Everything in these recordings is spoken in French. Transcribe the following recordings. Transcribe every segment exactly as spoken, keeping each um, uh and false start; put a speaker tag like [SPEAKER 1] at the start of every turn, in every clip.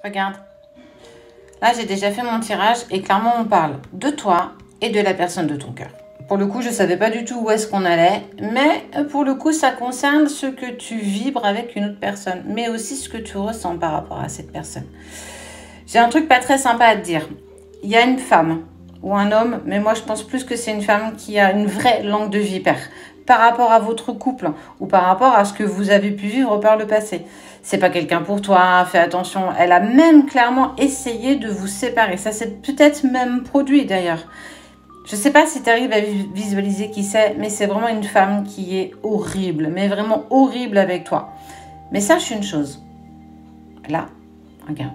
[SPEAKER 1] Regarde. Là, j'ai déjà fait mon tirage et clairement, on parle de toi et de la personne de ton cœur. Pour le coup, je ne savais pas du tout où est-ce qu'on allait, mais pour le coup, ça concerne ce que tu vibres avec une autre personne, mais aussi ce que tu ressens par rapport à cette personne. J'ai un truc pas très sympa à te dire. Il y a une femme ou un homme, mais moi, je pense plus que c'est une femme qui a une vraie langue de vipère par rapport à votre couple ou par rapport à ce que vous avez pu vivre par le passé. C'est pas quelqu'un pour toi, fais attention. Elle a même clairement essayé de vous séparer. Ça s'est peut-être même produit d'ailleurs. Je sais pas si tu arrives à visualiser qui c'est, mais c'est vraiment une femme qui est horrible, mais vraiment horrible avec toi. Mais sache une chose. Là, regarde.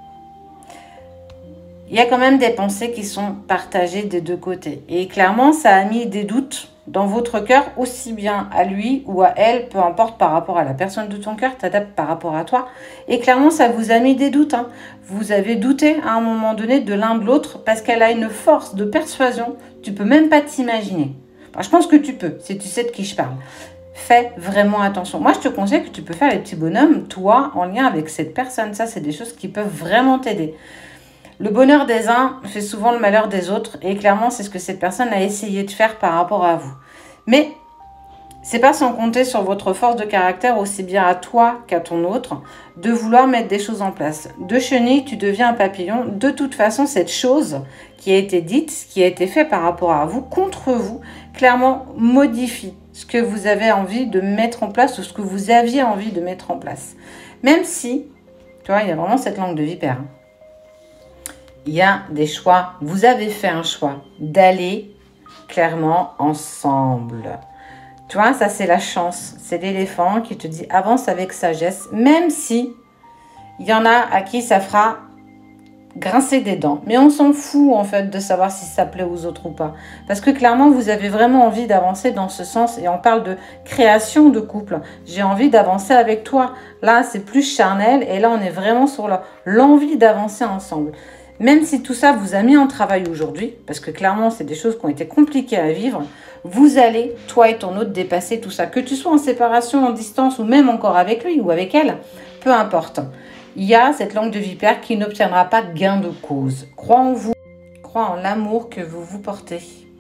[SPEAKER 1] Il y a quand même des pensées qui sont partagées des deux côtés. Et clairement, ça a mis des doutes dans votre cœur, aussi bien à lui ou à elle, peu importe par rapport à la personne de ton cœur, t'adaptes par rapport à toi. Et clairement, ça vous a mis des doutes. Hein. Vous avez douté à un moment donné de l'un de l'autre parce qu'elle a une force de persuasion, tu peux même pas t'imaginer. Enfin, je pense que tu peux, si tu sais de qui je parle. Fais vraiment attention. Moi, je te conseille que tu peux faire les petits bonhommes, toi, en lien avec cette personne. Ça, c'est des choses qui peuvent vraiment t'aider. Le bonheur des uns fait souvent le malheur des autres et clairement, c'est ce que cette personne a essayé de faire par rapport à vous. Mais c'est pas sans compter sur votre force de caractère aussi bien à toi qu'à ton autre de vouloir mettre des choses en place. De chenille, tu deviens un papillon. De toute façon, cette chose qui a été dite, ce qui a été fait par rapport à vous, contre vous, clairement modifie ce que vous avez envie de mettre en place ou ce que vous aviez envie de mettre en place. Même si, tu vois, il y a vraiment cette langue de vipère. Il y a des choix. Vous avez fait un choix d'aller clairement ensemble. Tu vois, ça c'est la chance. C'est l'éléphant qui te dit avance avec sagesse, même si il y en a à qui ça fera grincer des dents. Mais on s'en fout en fait de savoir si ça plaît aux autres ou pas. Parce que clairement, vous avez vraiment envie d'avancer dans ce sens. Et on parle de création de couple. J'ai envie d'avancer avec toi. Là, c'est plus charnel. Et là, on est vraiment sur l'envie d'avancer ensemble. Même si tout ça vous a mis en travail aujourd'hui, parce que clairement, c'est des choses qui ont été compliquées à vivre, vous allez, toi et ton autre, dépasser tout ça. Que tu sois en séparation, en distance, ou même encore avec lui ou avec elle, peu importe. Il y a cette langue de vipère qui n'obtiendra pas gain de cause. Crois en vous, crois en l'amour que vous vous portez.